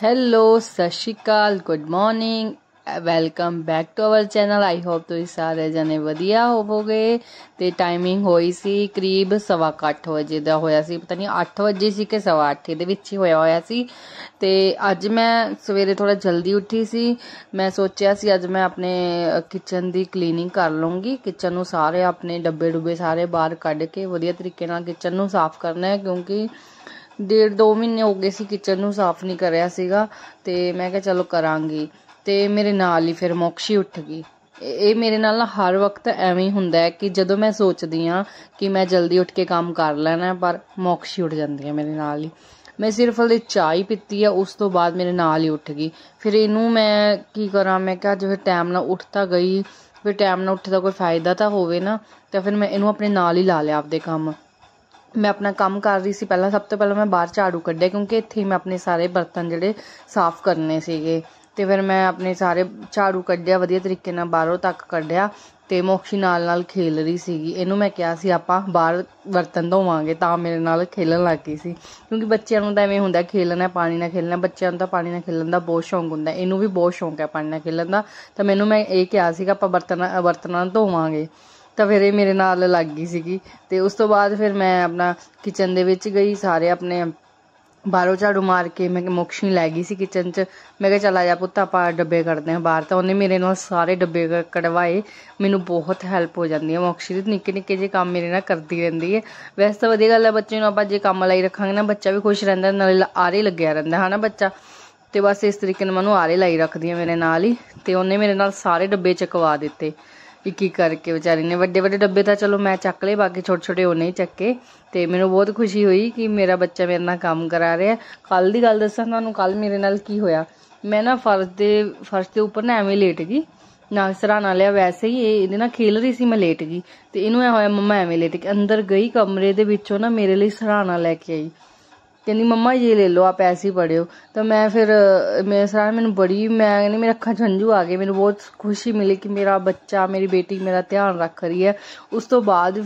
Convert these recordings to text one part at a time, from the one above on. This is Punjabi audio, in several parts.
Hello Sat Sri Akal good morning welcome back to our channel. I hope ਤੁਸੀਂ ਸਾਰੇ ਜਣੇ ਵਧੀਆ ਹੋਵੋਗੇ। ਤੇ ਟਾਈਮਿੰਗ ਹੋਈ ਸੀ ਕਰੀਬ 8:15 ਵਜੇ ਦਾ ਹੋਇਆ ਸੀ, ਪਤਾ ਨਹੀਂ 8 ਵਜੇ ਸੀ ਕਿ 8:15 ਦੇ ਵਿੱਚ ਹੀ ਹੋਇਆ ਸੀ। ਤੇ ਅੱਜ ਮੈਂ ਸਵੇਰੇ ਥੋੜਾ ਜਲਦੀ ਉੱਠੀ ਸੀ। ਮੈਂ ਸੋਚਿਆ ਸੀ ਅੱਜ ਮੈਂ ਆਪਣੇ ਕਿਚਨ ਦੀ ਕਲੀਨਿੰਗ ਕਰ ਲਵਾਂਗੀ। ਕਿਚਨ ਨੂੰ ਸਾਰੇ ਆਪਣੇ ਡੱਬੇ ਡੁੱਬੇ ਸਾਰੇ ਬਾਹਰ ਕੱਢ ਕੇ ਵਧੀਆ ਤਰੀਕੇ ਨਾਲ ਕਿਚਨ ਨੂੰ ਸਾਫ਼ ਕਰਨਾ ਹੈ, ਕਿਉਂਕਿ 1.5-2 ਮਹੀਨੇ ਹੋ ਗਏ ਸੀ ਕਿਚਨ ਨੂੰ ਸਾਫ਼ ਨਹੀਂ ਕਰਿਆ ਸੀਗਾ। ਤੇ ਮੈਂ ਕਿਹਾ ਚਲੋ ਕਰਾਂਗੀ। ਤੇ ਮੇਰੇ ਨਾਲ ਹੀ ਫਿਰ ਮੋਕਸ਼ੀ ਉੱਠ ਗਈ। ਇਹ ਮੇਰੇ ਨਾਲ ਨਾ ਹਰ ਵਕਤ ਐਵੇਂ ਹੀ ਹੁੰਦਾ ਹੈ ਕਿ ਜਦੋਂ ਮੈਂ ਸੋਚਦੀ ਹਾਂ ਕਿ ਮੈਂ ਜਲਦੀ ਉੱਠ ਕੇ ਕੰਮ ਕਰ ਲੈਣਾ, ਪਰ ਮੋਕਸ਼ੀ ਉੱਠ ਜਾਂਦੀ ਹੈ ਮੇਰੇ ਨਾਲ ਹੀ। ਮੈਂ ਸਿਰਫ ਹਲੇ ਚਾਹ ਹੀ ਪੀਤੀ ਆ, ਉਸ ਤੋਂ ਬਾਅਦ ਮੇਰੇ ਨਾਲ ਹੀ ਉੱਠ ਗਈ। ਫਿਰ ਇਹਨੂੰ ਮੈਂ ਕੀ ਕਰਾਂ, ਮੈਂ ਕਿਹਾ ਜੇ ਫਿਰ ਟਾਈਮ ਨਾਲ ਉੱਠ ਤਾਂ ਗਈ, ਫਿਰ ਟਾਈਮ ਨਾਲ ਉੱਠੇ ਦਾ ਕੋਈ ਫਾਇਦਾ ਤਾਂ ਹੋਵੇ ਨਾ। ਤਾਂ ਫਿਰ ਮੈਂ ਇਹਨੂੰ ਆਪਣੇ ਨਾਲ ਹੀ ਲਾ ਲਿਆ ਆਪਦੇ ਕੰਮ। ਮੈਂ ਆਪਣਾ ਕੰਮ ਕਰ ਰਹੀ ਸੀ। ਪਹਿਲਾਂ ਸਭ ਤੋਂ ਪਹਿਲਾਂ ਮੈਂ ਬਾਹਰ ਝਾੜੂ ਕੱਢਿਆ, ਕਿਉਂਕਿ ਇੱਥੇ ਹੀ ਮੈਂ ਆਪਣੇ ਸਾਰੇ ਬਰਤਨ ਜਿਹੜੇ ਸਾਫ਼ ਕਰਨੇ ਸੀਗੇ। ਤੇ ਫਿਰ ਮੈਂ ਆਪਣੇ ਸਾਰੇ ਝਾੜੂ ਕੱਢਿਆ ਵਧੀਆ ਤਰੀਕੇ ਨਾਲ, ਬਾਹਰੋਂ ਤੱਕ ਕੱਢਿਆ। ਤੇ ਮੋਕਸ਼ੀ ਨਾਲ ਨਾਲ ਖੇਲ ਰਹੀ ਸੀਗੀ। ਇਹਨੂੰ ਮੈਂ ਕਿਹਾ ਸੀ ਆਪਾਂ ਬਾਹਰ ਬਰਤਨ ਧੋਵਾਂਗੇ, ਤਾਂ ਮੇਰੇ ਨਾਲ ਖੇਲਣ ਲੱਗ ਗਈ ਸੀ। ਕਿਉਂਕਿ ਬੱਚਿਆਂ ਨੂੰ ਤਾਂ ਐਵੇਂ ਹੁੰਦਾ ਖੇਲਣਾ, ਪਾਣੀ ਨਾਲ ਖੇਲਣਾ। ਬੱਚਿਆਂ ਨੂੰ ਤਾਂ ਪਾਣੀ ਨਾਲ ਖੇਲਣ ਦਾ ਬਹੁਤ ਸ਼ੌਂਕ ਹੁੰਦਾ, ਇਹਨੂੰ ਵੀ ਬਹੁਤ ਸ਼ੌਂਕ ਹੈ ਪਾਣੀ ਨਾਲ ਖੇਲਣ ਦਾ। ਤਾਂ ਮੈਨੂੰ ਮੈਂ ਇਹ ਕਿਹਾ ਸੀਗਾ ਆਪਾਂ ਬਰਤਨਾਂ ਨਾਲ ਧੋਵਾਂਗੇ। ਤਾਂ ਫਿਰ ਇਹ ਮੇਰੇ ਨਾਲ ਲੱਗ ਗਈ ਸੀਗੀ। ਤੇ ਉਸ ਤੋਂ ਬਾਅਦ ਫਿਰ ਮੈਂ ਆਪਣਾ ਕਿਚਨ ਦੇ ਵਿੱਚ ਗਈ, ਸਾਰੇ ਆਪਣੇ ਬਾਹਰੋਂ ਝਾੜੂ ਮਾਰ ਕੇ ਮੈਂ ਮੋਕਸ਼ੀ ਲੈ ਗਈ ਸੀ ਕਿਚਨ 'ਚ। ਮੈਂ ਕਿਹਾ ਚੱਲ ਆ ਜਾ ਪੁੱਤ ਆਪਾਂ ਡੱਬੇ ਕੱਢਦੇ ਹਾਂ ਬਾਹਰ। ਤਾਂ ਉਹਨੇ ਮੇਰੇ ਨਾਲ ਸਾਰੇ ਡੱਬੇ ਕਢਵਾਏ। ਮੈਨੂੰ ਬਹੁਤ ਹੈਲਪ ਹੋ ਜਾਂਦੀ ਹੈ ਮੋਕਸ਼ੀ ਦੀ, ਨਿੱਕੇ ਨਿੱਕੇ ਜਿਹੇ ਕੰਮ ਮੇਰੇ ਨਾਲ ਕਰਦੀ ਰਹਿੰਦੀ ਹੈ। ਵੈਸੇ ਤਾਂ ਵਧੀਆ ਗੱਲ ਹੈ, ਬੱਚੇ ਨੂੰ ਆਪਾਂ ਜੇ ਕੰਮ ਲਾਈ ਰੱਖਾਂਗੇ ਨਾ, ਬੱਚਾ ਵੀ ਖੁਸ਼ ਰਹਿੰਦਾ, ਨਾਲੇ ਆਰੇ ਲੱਗਿਆ ਰਹਿੰਦਾ ਹੈ ਨਾ ਬੱਚਾ। ਤੇ ਬਸ ਇਸ ਤਰੀਕੇ ਨਾਲ ਮੈਂ ਉਹਨੂੰ ਆਰੇ ਲਾਈ ਰੱਖਦੀ ਹਾਂ ਮੇਰੇ ਨਾਲ ਹੀ। ਤੇ ਉਹਨੇ ਮੇਰੇ ਨਾਲ ਸਾਰੇ ਡੱਬੇ ਚਕਵਾ ਦਿੱਤੇ ਇੱਕ ਇੱਕ ਕਰਕੇ ਵਿਚਾਰੀ ਨੇ। ਵੱਡੇ ਵੱਡੇ ਡੱਬੇ ਤਾਂ ਚਲੋ ਮੈਂ ਚੱਕ ਲਏ, ਬਾਕੀ ਛੋਟੇ ਛੋਟੇ ਉਹਨੇ ਹੀ ਚੱਕੇ। ਤੇ ਮੈਨੂੰ ਬਹੁਤ ਖੁਸ਼ੀ ਹੋਈ ਕਿ ਮੇਰਾ ਬੱਚਾ ਮੇਰੇ ਨਾਲ ਕੰਮ ਕਰਾ ਰਿਹਾ। ਕੱਲ੍ਹ ਦੀ ਗੱਲ ਦੱਸਾਂ ਤੁਹਾਨੂੰ, ਕੱਲ੍ਹ ਮੇਰੇ ਨਾਲ ਕੀ ਹੋਇਆ। ਮੈਂ ਨਾ ਫਰਸ਼ ਦੇ ਉੱਪਰ ਨਾ ਐਵੇਂ ਲੇਟ ਗਈ, ਨਾ ਸਰਾਣਾ ਲਿਆ, ਵੈਸੇ ਹੀ ਇਹਦੇ ਨਾਲ ਖੇਲ ਰਹੀ ਸੀ, ਮੈਂ ਲੇਟ ਗਈ। ਤੇ ਇਹਨੂੰ ਐ ਹੋਇਆ ਮੰਮਾ ਐਵੇਂ ਲੇਟ ਗਈ। ਅੰਦਰ ਗਈ ਕਮਰੇ ਦੇ ਵਿੱਚੋਂ ਨਾ ਮੇਰੇ ਲਈ ਸਰਾਣਾ ਲੈ ਕੇ ਆਈ। ਕਹਿੰਦੀ ਮੰਮਾ ਇਹ ਲੈ ਲਓ, ਆਪ ਐਸੇ ਹੀ ਪੜ੍ਹਿਓ। ਤਾਂ ਮੈਂ ਫਿਰ ਮੇਰੇ ਸਰਾਣਾ ਮੈਨੂੰ ਮੇਰੇ ਅੱਖਾਂ 'ਚ ਹੰਝੂ ਆ ਗਏ। ਮੈਨੂੰ ਬਹੁਤ ਖੁਸ਼ੀ ਮਿਲੀ ਕਿ ਮੇਰਾ ਬੱਚਾ, ਮੇਰੀ ਬੇਟੀ ਮੇਰਾ ਧਿਆਨ ਰੱਖ ਰਹੀ ਹੈ। ਉਸ ਤੋਂ ਬਾਅਦ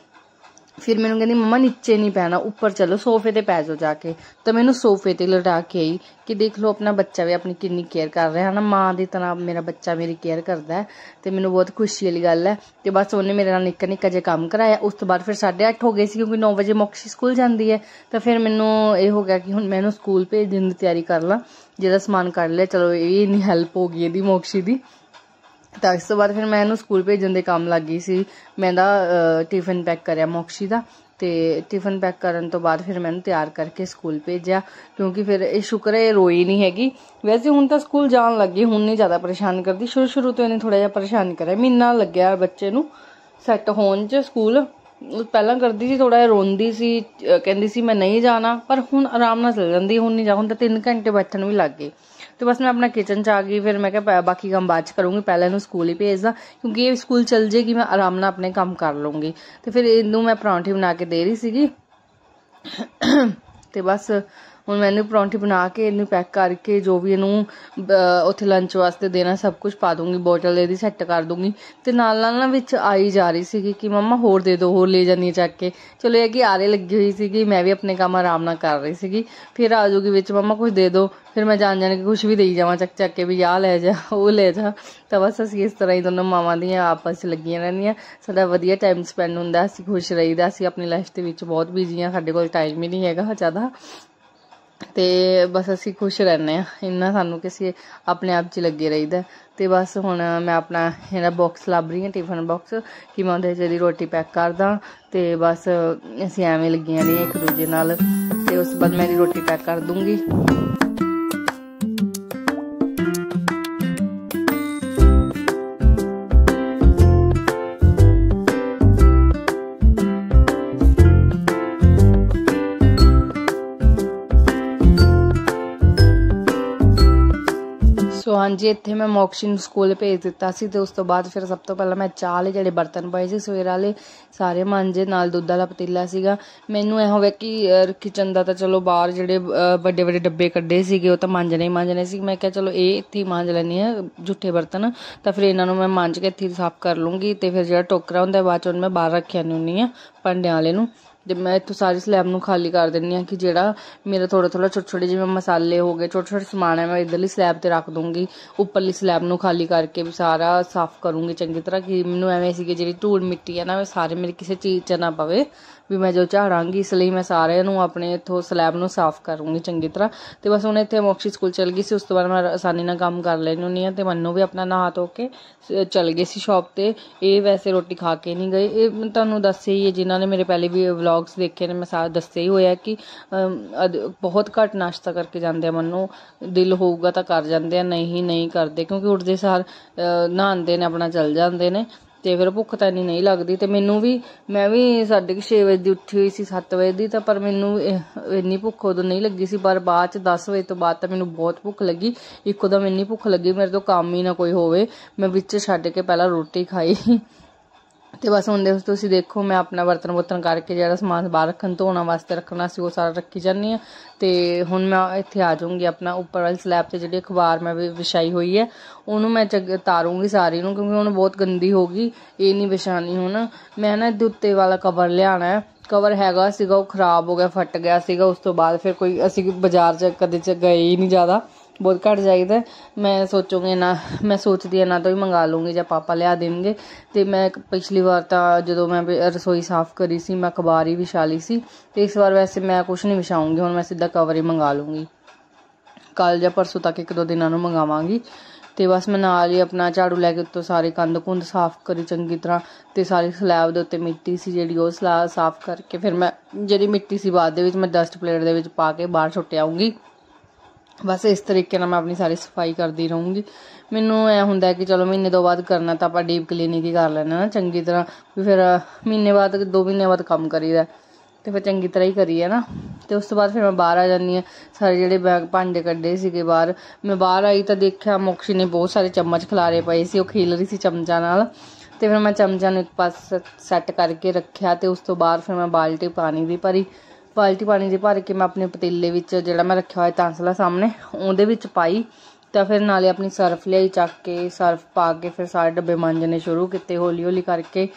ਫਿਰ ਮੈਨੂੰ ਕਹਿੰਦੀ ਮੰਮਾ ਨੀਚੇ ਨਹੀਂ ਪੈਣਾ, ਉੱਪਰ ਚਲੋ ਸੋਫੇ 'ਤੇ ਪੈ ਜਾਓ ਜਾ ਕੇ। ਤਾਂ ਮੈਨੂੰ ਸੋਫੇ 'ਤੇ ਲਿਟਾ ਕੇ ਆਈ ਕਿ ਦੇਖ ਲਓ ਆਪਣਾ ਬੱਚਾ ਵੀ ਆਪਣੀ ਕਿੰਨੀ ਕੇਅਰ ਕਰ ਰਿਹਾ ਹੈ ਨਾ, ਮਾਂ ਦੀ ਤਰ੍ਹਾਂ ਮੇਰਾ ਬੱਚਾ ਮੇਰੀ ਕੇਅਰ ਕਰਦਾ ਹੈ। ਤੇ ਮੈਨੂੰ ਬਹੁਤ ਖੁਸ਼ੀ ਵਾਲੀ ਗੱਲ ਹੈ। ਤੇ ਬਸ ਉਹਨੇ ਮੇਰੇ ਨਾਲ ਨਿੱਕਾ ਨਿੱਕਾ ਜਿਹਾ ਕੰਮ ਕਰਾਇਆ। ਉਸ ਤੋਂ ਬਾਅਦ ਫਿਰ 8:30 ਹੋ ਗਏ ਸੀ, ਕਿਉਂਕਿ 9 ਵਜੇ ਮੋਕਸ਼ੀ ਸਕੂਲ ਜਾਂਦੀ ਹੈ। ਤਾਂ ਫਿਰ ਮੈਨੂੰ ਇਹ ਹੋ ਗਿਆ ਕਿ ਹੁਣ ਮੈਂ ਇਹਨੂੰ ਸਕੂਲ ਭੇਜਣ ਦੀ ਤਿਆਰੀ ਕਰ ਲਾਂ। ਜਿਹਦਾ ਸਮਾਨ ਕੱਢ ਲਿਆ, ਚਲੋ ਇਹ ਵੀ ਇੰਨੀ ਹੈਲਪ ਹੋ ਗਈ ਇਹਦੀ ਮੋਕਸ਼ੀ ਦੀ। ਤਾਂ ਇਸ ਤੋਂ ਬਾਅਦ ਫਿਰ ਮੈਂ ਇਹਨੂੰ ਸਕੂਲ ਭੇਜਣ ਦੇ ਕੰਮ ਲੱਗ ਗਈ ਸੀ। ਮੈਂ ਇਹਦਾ ਟਿਫਨ ਪੈਕ ਕਰਿਆ ਮੋਕਸ਼ੀ ਦਾ। ਤੇ ਟਿਫਨ ਪੈਕ ਕਰਨ ਤੋਂ ਬਾਅਦ ਫਿਰ ਮੈਂ ਇਹਨੂੰ ਤਿਆਰ ਕਰਕੇ ਸਕੂਲ ਭੇਜਿਆ, ਕਿਉਂਕਿ ਫਿਰ ਇਹ ਸ਼ੁਕਰ ਹੈ ਇਹ ਰੋਈ ਨਹੀਂ ਹੈਗੀ। ਵੈਸੇ ਹੁਣ ਤਾਂ ਸਕੂਲ ਜਾਣ ਲੱਗੀ, ਹੁਣ ਨਹੀਂ ਜ਼ਿਆਦਾ ਪਰੇਸ਼ਾਨ ਕਰਦੀ। ਸ਼ੁਰੂ ਤੋਂ ਇਹਨੇ ਥੋੜ੍ਹਾ ਜਿਹਾ ਪਰੇਸ਼ਾਨ ਕਰਿਆ, ਮਹੀਨਾ ਲੱਗਿਆ ਬੱਚੇ ਨੂੰ ਸੈੱਟ ਹੋਣ 'ਚ। ਸਕੂਲ ਪਹਿਲਾਂ ਕਰਦੀ ਸੀ, ਥੋੜ੍ਹਾ ਜਿਹਾ ਰੋਂਦੀ ਸੀ, ਕਹਿੰਦੀ ਸੀ ਮੈਂ ਨਹੀਂ ਜਾਣਾ, ਪਰ ਹੁਣ ਆਰਾਮ ਨਾਲ ਚੱਲ ਜਾਂਦੀ। ਹੁਣ ਨਹੀਂ ਹੁਣ ਤਾਂ 3 ਘੰਟੇ ਬੈਠਣ ਵੀ ਲੱਗ ਗਏ। ਤੇ ਬਸ ਮੈਂ ਆਪਣਾ ਕਿਚਨ 'ਚ ਆ ਗਈ। ਫਿਰ ਮੈਂ ਕਿਹਾ ਬਾਕੀ ਕੰਮ ਬਾਅਦ 'ਚ ਕਰੂੰਗੀ, ਪਹਿਲਾਂ ਇਹਨੂੰ ਸਕੂਲ ਹੀ ਭੇਜਦਾ, ਕਿਉਂਕਿ ਇਹ ਸਕੂਲ ਚੱਲ ਜਾਏਗੀ, ਮੈਂ ਆਰਾਮ ਨਾਲ ਆਪਣੇ ਕੰਮ ਕਰ ਲੂੰਗੀ। ਤੇ ਫਿਰ ਇਹਨੂੰ ਮੈਂ ਪਰੌਂਠੀ ਬਣਾ ਕੇ ਦੇ ਰਹੀ ਸੀਗੀ। ਤੇ ਬਸ ਹੁਣ ਮੈਂ ਇਹਨੂੰ ਪਰੌਂਠੀ ਬਣਾ ਕੇ ਇਹਨੂੰ ਪੈਕ ਕਰਕੇ, ਜੋ ਵੀ ਇਹਨੂੰ ਉੱਥੇ ਲੰਚ ਵਾਸਤੇ ਦੇਣਾ ਸਭ ਕੁਝ ਪਾ ਦੂੰਗੀ, ਬੋਟਲ ਇਹਦੀ ਸੈੱਟ ਕਰ ਦੂੰਗੀ। ਤੇ ਨਾਲ ਨਾਲ ਨਾ ਵਿੱਚ ਆਈ ਜਾ ਰਹੀ ਸੀਗੀ ਕਿ ਮੰਮਾ ਹੋਰ ਦੇ ਦਿਓ, ਹੋਰ ਲੈ ਜਾਂਦੀ ਚੱਕ ਕੇ। ਚਲੋ ਇਹ ਕਿ ਆਰੇ ਲੱਗੀ ਹੋਈ ਸੀਗੀ, ਮੈਂ ਵੀ ਆਪਣੇ ਕੰਮ ਆਰਾਮ ਨਾਲ ਕਰ ਰਹੀ ਸੀਗੀ। ਫਿਰ ਆ ਜਾਊਗੀ ਵਿੱਚ ਮੰਮਾ ਕੁਝ ਦੇ ਦਿਓ, ਫਿਰ ਮੈਂ ਜਾਣ ਕੇ ਕੁਛ ਵੀ ਦੇਈ ਜਾਵਾਂ ਚੱਕ ਚੱਕ ਕੇ, ਵੀ ਆਹ ਲੈ ਜਾ ਉਹ ਲੈ ਜਾ। ਤਾਂ ਬਸ ਅਸੀਂ ਇਸ ਤਰ੍ਹਾਂ ਹੀ ਦੋਨੋਂ ਮਾਵਾਂ ਦੀਆਂ ਆਪਸ 'ਚ ਲੱਗੀਆਂ ਰਹਿੰਦੀਆਂ। ਸਾਡਾ ਵਧੀਆ ਟਾਈਮ ਸਪੈਂਡ ਹੁੰਦਾ, ਅਸੀਂ ਖੁਸ਼ ਰਹੀਦਾ। ਅਸੀਂ ਆਪਣੀ ਲਾਈਫ ਦੇ ਵਿੱਚ ਬਹੁਤ ਬਿਜ਼ੀ ਹਾਂ, ਸਾਡੇ ਕੋਲ ਟਾਈਮ ਹੀ ਨਹੀਂ ਹੈਗਾ ਜ਼ਿਆਦਾ। ਤੇ ਬਸ ਅਸੀਂ ਖੁਸ਼ ਰਹਿੰਦੇ ਹਾਂ ਇੰਨਾ, ਸਾਨੂੰ ਕਿਸੇ ਆਪਣੇ ਆਪ 'ਚ ਲੱਗੇ ਰਹੀਦਾ। ਤੇ ਬਸ ਹੁਣ ਮੈਂ ਆਪਣਾ ਇਹਦਾ ਬਾਕਸ ਲੱਭ ਰਹੀ ਹਾਂ, ਟਿਫਨ ਬਾਕਸ, ਕਿ ਮੈਂ ਉਹਦੇ 'ਚ ਇਹਦੀ ਰੋਟੀ ਪੈਕ ਕਰਦਾ। ਤੇ ਬਸ ਅਸੀਂ ਐਵੇਂ ਲੱਗੀਆਂ ਰਹੀਆਂ ਇੱਕ ਦੂਜੇ ਨਾਲ। ਤੇ ਉਸ ਤੋਂ ਬਾਅਦ ਮੈਂ ਇਹਦੀ ਰੋਟੀ ਪੈਕ ਕਰ ਦੂੰਗੀ। ਸੋ ਹਾਂਜੀ, ਇੱਥੇ ਮੈਂ ਮੋਕਸ਼ੀ ਨੂੰ ਸਕੂਲ ਭੇਜ ਦਿੱਤਾ ਸੀ। ਤੇ ਉਸ ਤੋਂ ਬਾਅਦ ਫਿਰ ਸਭ ਤੋਂ ਪਹਿਲਾਂ ਮੈਂ ਚਾਹ ਵਾਲੇ ਜਿਹੜੇ ਬਰਤਨ ਪਏ ਸੀ ਸਵੇਰ ਵਾਲੇ ਸਾਰੇ ਮਾਂਜੇ, ਨਾਲ ਦੁੱਧ ਵਾਲਾ ਪਤੀਲਾ ਸੀਗਾ। ਮੈਨੂੰ ਇਹ ਹੋਵੇ ਕਿ ਕਿਚਨ ਦਾ ਤਾਂ ਚਲੋ ਬਾਹਰ ਜਿਹੜੇ ਵੱਡੇ ਵੱਡੇ ਡੱਬੇ ਕੱਢੇ ਸੀਗੇ ਉਹ ਤਾਂ ਮਾਂਜਣੇ ਹੀ ਮਾਂਜਣੇ ਸੀ। ਮੈਂ ਕਿਹਾ ਚਲੋ ਇਹ ਇੱਥੇ ਹੀ ਮਾਂਜ ਲੈਂਦੀ ਹਾਂ ਜੂਠੇ ਬਰਤਨ। ਤਾਂ ਫਿਰ ਇਹਨਾਂ ਨੂੰ ਮੈਂ ਮਾਂਜ ਕੇ ਇੱਥੇ ਸਾਫ਼ ਕਰ ਲੂੰਗੀ। ਤੇ ਫਿਰ ਜਿਹੜਾ ਟੋਕਰਾ ਹੁੰਦਾ ਬਾਅਦ 'ਚ ਉਹਨੂੰ ਮੈਂ ਬਾਹਰ ਰੱਖ ਆਉਂਦੀ ਹੁੰਦੀ ਹਾਂ ਭਾਂਡਿਆਂ ਵਾਲੇ ਨੂੰ। ਤੇ ਮੈਂ ਇੱਥੋਂ ਸਾਰੀ ਸਲੈਬ ਨੂੰ ਖਾਲੀ ਕਰ ਦਿੰਦੀ ਹਾਂ ਕਿ ਜਿਹੜਾ ਮੇਰਾ ਥੋੜਾ ਥੋੜਾ ਛੋਟੇ ਛੋਟੇ ਜਿਵੇਂ ਮਸਾਲੇ ਹੋ ਗਏ, ਛੋਟੇ ਛੋਟੇ ਸਮਾਨ ਹੈ, ਮੈਂ ਇੱਧਰਲੀ ਸਲੈਬ ਤੇ ਰੱਖ ਦੂੰਗੀ। ਉੱਪਰਲੀ ਸਲੈਬ ਨੂੰ ਖਾਲੀ ਕਰਕੇ ਵੀ ਸਾਰਾ ਸਾਫ਼ ਕਰੂੰਗੀ ਚੰਗੀ ਤਰ੍ਹਾਂ, ਕਿ ਮੈਨੂੰ ਐਵੇਂ ਸੀ ਕਿ ਜਿਹੜੀ ਧੂੜ ਮਿੱਟੀ ਹੈ ਨਾ ਸਾਰੇ ਮੇਰੇ ਕਿਸੇ ਚੀਜ਼ 'ਚ ਨਾ ਪਵੇ ਵੀ ਮੈਂ ਜੋ ਝਾੜਾਂਗੀ। ਇਸ ਲਈ ਮੈਂ ਸਾਰਿਆਂ ਨੂੰ ਆਪਣੇ ਇੱਥੋਂ ਸਲੈਬ ਨੂੰ ਸਾਫ਼ ਕਰੂੰਗੀ ਚੰਗੀ ਤਰ੍ਹਾਂ। ਤੇ ਬਸ ਹੁਣ ਇੱਥੇ ਮੋਕਸ਼ੀ ਸਕੂਲ ਚਲ ਗਈ ਸੀ, ਉਸ ਤੋਂ ਬਾਅਦ ਮੈਂ ਆਸਾਨੀ ਨਾਲ ਕੰਮ ਕਰ ਲੈਣੀ ਹੁੰਦੀ ਹਾਂ। ਤੇ ਮੈਨੂੰ ਵੀ ਆਪਣਾ ਨਹਾ ਧੋ ਕੇ ਚਲ ਗਏ ਸੀ ਸ਼ੌਪ ਤੇ। ਇਹ ਵੈਸੇ ਰੋਟੀ ਖਾ ਕੇ ਨਹੀਂ ਗਏ, ਇਹ ਮੈਂ ਤੁਹਾਨੂੰ ਦੱਸਿਆ ਹੀ ਹੈ, ਜਿਨ੍ਹਾਂ ਨੇ ਮੇਰੇ ਪਹਿਲੇ ਵੀ ਵਲੌਗਸ ਦੇਖੇ ਨੇ ਮੈਂ ਸਾਰਾ ਦੱਸਿਆ ਹੀ ਹੋਇਆ ਕਿ ਬਹੁਤ ਘੱਟ ਨਾਸ਼ਤਾ ਕਰਕੇ ਜਾਂਦੇ ਆ। ਮੈਨੂੰ ਦਿਲ ਹੋਊਗਾ ਤਾਂ ਕਰ ਜਾਂਦੇ ਆ, ਨਹੀਂ ਕਰਦੇ, ਕਿਉਂਕਿ ਉੱਠਦੇ ਸਾਰ ਨਹਾਉਂਦੇ ਨੇ, ਆਪਣਾ ਚਲ ਜਾਂਦੇ ਨੇ ਤੇ ਫਿਰ ਭੁੱਖ ਤਾਂ ਨਹੀਂ ਲੱਗਦੀ। ਤੇ ਮੈਨੂੰ ਵੀ, ਮੈਂ ਵੀ 6:30 ਵਜੇ ਦੀ ਉੱਠੀ ਹੋਈ ਸੀ, 7 ਵਜੇ ਦੀ, ਤਾਂ ਪਰ ਮੈਨੂੰ ਇੰਨੀ ਭੁੱਖ ਉਦੋਂ ਨਹੀਂ ਲੱਗੀ ਸੀ। ਪਰ ਬਾਅਦ 'ਚ 10 ਵਜੇ ਤੋਂ ਬਾਅਦ ਤਾਂ ਮੈਨੂੰ ਬਹੁਤ ਭੁੱਖ ਲੱਗੀ। ਇੱਕੋ ਦਮ ਇੰਨੀ ਭੁੱਖ ਲੱਗੀ ਮੇਰੇ ਤੋਂ ਕੰਮ ਹੀ ਨਾ ਕੋਈ ਹੋਵੇ, ਮੈਂ ਵਿੱਚ ਛੱਡ ਕੇ ਪਹਿਲਾਂ ਰੋਟੀ ਖਾਈ। ਤੇ ਬਸ ਹੁਣ ਤੁਸੀਂ ਦੇਖੋ ਮੈਂ ਆਪਣਾ ਬਰਤਨ ਕਰਕੇ ਜਿਹੜਾ ਸਮਾਨ ਬਾਹਰ ਧੋਣ ਵਾਸਤੇ ਰੱਖਣਾ ਸੀ ਉਹ ਸਾਰਾ ਰੱਖੀ ਜਾਂਦੀ ਹਾਂ। ਤੇ ਹੁਣ ਮੈਂ ਇੱਥੇ ਆ ਜਾਊਂਗੀ ਆਪਣਾ ਉੱਪਰ ਵਾਲੀ ਸਲੈਬ ਤੇ ਜਿਹੜੀ ਅਖਬਾਰ ਮੈਂ ਵਿਛਾਈ ਹੋਈ ਹੈ ਉਹਨੂੰ ਮੈਂ ਤਾਰੂੰਗੀ ਸਾਰੀ ਨੂੰ, ਕਿਉਂਕਿ ਹੁਣ ਬਹੁਤ ਗੰਦੀ ਹੋ ਗਈ, ਇਹ ਨਹੀਂ ਵਿਛਾਣੀ। ਹੁਣ ਮੈਂ ਨਾ ਇਹਦੇ ਉੱਤੇ ਵਾਲਾ ਕਵਰ ਲਿਆਉਣਾ ਹੈ। ਕਵਰ ਹੈਗਾ ਸੀਗਾ, ਉਹ ਖਰਾਬ ਹੋ ਗਿਆ, ਫਟ ਗਿਆ ਸੀਗਾ। ਉਸ ਤੋਂ ਬਾਅਦ ਫਿਰ ਕੋਈ ਅਸੀਂ ਬਾਜ਼ਾਰ 'ਚ ਕਦੇ ਗਏ ਹੀ ਨਹੀਂ, ਜ਼ਿਆਦਾ ਬਹੁਤ ਘੱਟ ਜਾਈਦਾ। ਮੈਂ ਸੋਚਦੀ ਇਹਨਾਂ ਤੋਂ ਹੀ ਮੰਗਾ ਲੂੰਗੀ ਜਾਂ ਪਾਪਾ ਲਿਆ ਦੇਣਗੇ। ਤੇ ਮੈਂ ਪਿਛਲੀ ਵਾਰ ਤਾਂ ਜਦੋਂ ਮੈਂ ਰਸੋਈ ਸਾਫ਼ ਕਰੀ ਸੀ ਮੈਂ ਅਖਬਾਰ ਹੀ ਵਿਛਾ ਲਈ ਸੀ, ਤੇ ਇਸ ਵਾਰ ਵੈਸੇ ਮੈਂ ਕੁਛ ਨਹੀਂ ਵਿਛਾਉਂਗੀ। ਹੁਣ ਮੈਂ ਸਿੱਧਾ ਕਵਰ ਹੀ ਮੰਗਾ ਲੂੰਗੀ, ਕੱਲ ਜਾਂ ਪਰਸੋਂ ਤੱਕ 1-2 ਦਿਨਾਂ ਨੂੰ ਮੰਗਾਵਾਂਗੀ। ਤੇ ਬਸ ਮੈਂ ਨਾਲ ਹੀ ਆਪਣਾ ਝਾੜੂ ਲੈ ਕੇ ਉੱਤੋਂ ਸਾਰੀ ਕੰਧ ਕੁੰਧ ਸਾਫ਼ ਕਰੀ ਚੰਗੀ ਤਰ੍ਹਾਂ। ਤੇ ਸਾਰੀ ਸਲੈਬ ਦੇ ਉੱਤੇ ਮਿੱਟੀ ਸੀ ਜਿਹੜੀ ਉਹ ਸਾਫ਼ ਕਰਕੇ ਫਿਰ ਮੈਂ ਜਿਹੜੀ ਮਿੱਟੀ ਸੀ ਬਾਅਦ ਦੇ ਵਿੱਚ ਮੈਂ ਡਸਟ ਪਲੇਟ ਦੇ ਵਿੱਚ ਪਾ ਕੇ ਬਾਹਰ ਸੁੱਟ ਆਊਂਗੀ। ਬਸ ਇਸ ਤਰੀਕੇ ਨਾਲ ਮੈਂ ਆਪਣੀ ਸਾਰੀ ਸਫਾਈ ਕਰਦੀ ਰਹੂੰਗੀ। ਮੈਨੂੰ ਐ ਹੁੰਦਾ ਕਿ ਚਲੋ ਮਹੀਨੇ 2 ਬਾਅਦ ਕਰਨਾ ਤਾਂ ਆਪਾਂ ਡੀਪ ਕਲੀਨਿੰਗ ਹੀ ਕਰ ਲੈਣਾ ਨਾ ਚੰਗੀ ਤਰ੍ਹਾਂ, ਵੀ ਫਿਰ ਮਹੀਨੇ ਬਾਅਦ 2 ਮਹੀਨੇ ਬਾਅਦ ਕੰਮ ਕਰੀਦਾ ਤੇ ਫਿਰ ਚੰਗੀ ਤਰ੍ਹਾਂ ਹੀ ਕਰੀਏ ਨਾ। ਤੇ ਉਸ ਤੋਂ ਬਾਅਦ ਫਿਰ ਮੈਂ ਬਾਹਰ ਆ ਜਾਂਦੀ ਹਾਂ। ਸਾਰੇ ਜਿਹੜੇ ਭਾਂਡੇ ਕੱਢੇ ਸੀਗੇ ਬਾਹਰ, ਮੈਂ ਬਾਹਰ ਆਈ ਤਾਂ ਦੇਖਿਆ ਮੋਕਸ਼ੀ ਨੇ ਬਹੁਤ ਸਾਰੇ ਚਮਚ ਖਿਲਾਰੇ ਪਏ ਸੀ, ਉਹ ਖਿਲ ਰਹੀ ਸੀ ਚਮਚਾਂ ਨਾਲ। ਤੇ ਫਿਰ ਮੈਂ ਚਮਚਾਂ ਨੂੰ ਇੱਕ ਪਾਸੇ ਸੈੱਟ ਕਰਕੇ ਰੱਖਿਆ। ਤੇ ਉਸ ਤੋਂ ਬਾਅਦ ਫਿਰ ਮੈਂ ਬਾਲਟੀ ਪਾਣੀ ਦੀ ਭਰ ਕੇ ਮੈਂ ਆਪਣੇ ਪਤੀਲੇ ਵਿੱਚ ਜਿਹੜਾ ਮੈਂ ਰੱਖਿਆ ਹੋਇਆ ਤਾਂਸਲਾ ਸਾਹਮਣੇ ਉਹਦੇ ਵਿੱਚ ਪਾਈ। ਤਾਂ ਫਿਰ ਨਾਲੇ ਆਪਣੀ ਸਰਫ ਲਿਆਈ ਚੱਕ ਕੇ, ਸਰਫ ਪਾ ਕੇ ਫਿਰ ਸਾਰੇ ਡੱਬੇ ਮਾਂਜਣੇ ਸ਼ੁਰੂ ਕੀਤੇ ਹੌਲੀ ਕਰਕੇ